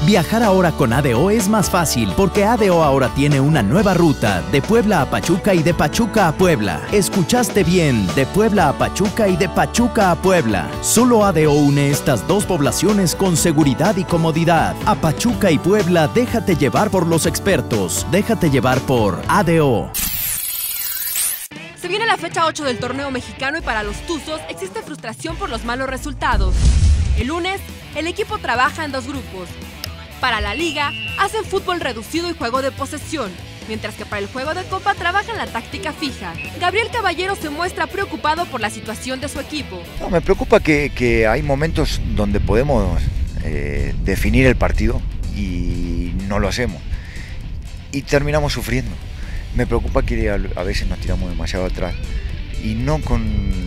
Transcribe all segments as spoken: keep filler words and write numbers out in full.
Viajar ahora con A D O es más fácil porque A D O ahora tiene una nueva ruta de Puebla a Pachuca y de Pachuca a Puebla. Escuchaste bien, de Puebla a Pachuca y de Pachuca a Puebla. Solo A D O une estas dos poblaciones con seguridad y comodidad. A Pachuca y Puebla, déjate llevar por los expertos. Déjate llevar por A D O. Se viene la fecha ocho del torneo mexicano y para los Tuzos existe frustración por los malos resultados. El lunes, el equipo trabaja en dos grupos. Para la liga, hacen fútbol reducido y juego de posesión, mientras que para el juego de copa trabajan la táctica fija. Gabriel Caballero se muestra preocupado por la situación de su equipo. No, me preocupa que, que hay momentos donde podemos eh, definir el partido y no lo hacemos. Y terminamos sufriendo. Me preocupa que a, a veces nos tiramos demasiado atrás y no con...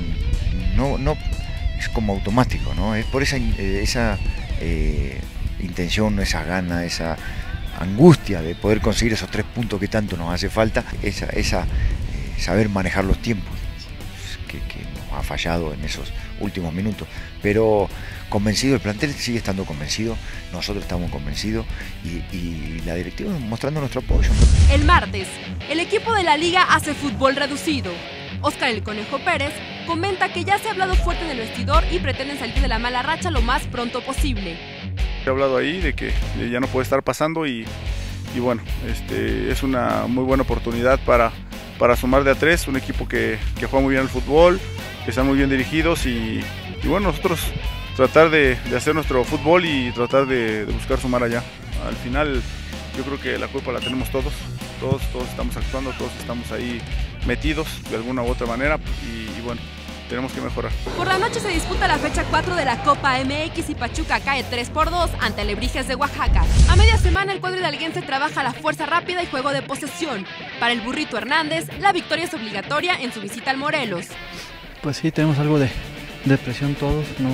no, no es como automático, ¿no? Es por esa... esa eh, intención, esa gana, esa angustia de poder conseguir esos tres puntos que tanto nos hace falta, esa, esa eh, saber manejar los tiempos que, que nos ha fallado en esos últimos minutos, pero convencido, el plantel sigue estando convencido, nosotros estamos convencidos y, y la directiva mostrando nuestro apoyo. El martes, el equipo de la liga hace fútbol reducido. Óscar el Conejo Pérez comenta que ya se ha hablado fuerte en el vestidor y pretenden salir de la mala racha lo más pronto posible. He hablado ahí de que ya no puede estar pasando y, y bueno, este, es una muy buena oportunidad para, para sumar de a tres, un equipo que, que juega muy bien al fútbol, que están muy bien dirigidos y, y bueno, nosotros tratar de, de hacer nuestro fútbol y tratar de, de buscar sumar allá. Al final yo creo que la culpa la tenemos todos, todos, todos estamos actuando, todos estamos ahí metidos de alguna u otra manera y, y bueno, tenemos que mejorar. Por la noche se disputa la fecha cuatro de la Copa M X y Pachuca cae tres por dos ante Alebrijes de Oaxaca. A media semana el cuadro hidalguense trabaja la fuerza rápida y juego de posesión. Para el Burrito Hernández, la victoria es obligatoria en su visita al Morelos. Pues sí, tenemos algo de, de presión todos, no,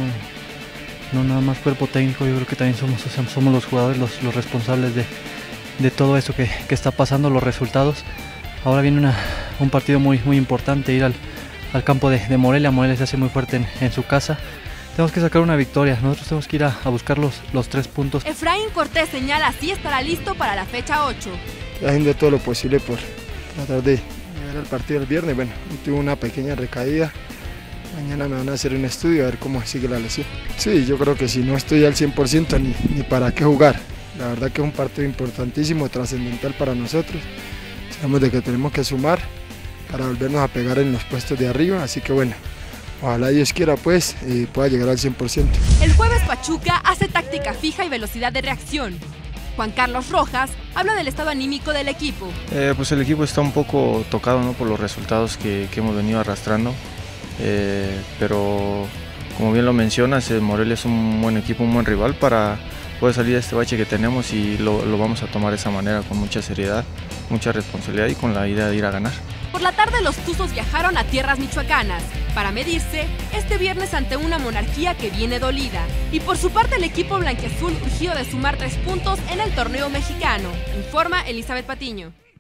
no nada más cuerpo técnico, yo creo que también somos, somos los jugadores los, los responsables de, de todo esto que, que está pasando, los resultados. Ahora viene una, un partido muy, muy importante, ir al al campo de, de Morelia. Morelia se hace muy fuerte en, en su casa. Tenemos que sacar una victoria, nosotros tenemos que ir a, a buscar los, los tres puntos. Efraín Cortés señala así estará listo para la fecha ocho. Haciendo todo lo posible por tratar de llegar al partido el viernes. Bueno, tuve una pequeña recaída. Mañana me van a hacer un estudio a ver cómo sigue la lesión. Sí, yo creo que si no estoy al cien por ciento ni, ni para qué jugar. La verdad que es un partido importantísimo, trascendental para nosotros. Sabemos de que tenemos que sumar para volvernos a pegar en los puestos de arriba, así que bueno, ojalá Dios quiera pues eh, pueda llegar al cien por ciento. El jueves Pachuca hace táctica fija y velocidad de reacción. Juan Carlos Rojas habla del estado anímico del equipo. Eh, pues el equipo está un poco tocado, ¿no?, por los resultados que, que hemos venido arrastrando, eh, pero como bien lo mencionas, eh, Morelia es un buen equipo, un buen rival para poder salir de este bache que tenemos y lo, lo vamos a tomar de esa manera, con mucha seriedad, mucha responsabilidad y con la idea de ir a ganar. Por la tarde los Tuzos viajaron a tierras michoacanas para medirse este viernes ante una Monarquía que viene dolida. Y por su parte el equipo blanquiazul urgido de sumar tres puntos en el torneo mexicano, informa Elizabeth Patiño.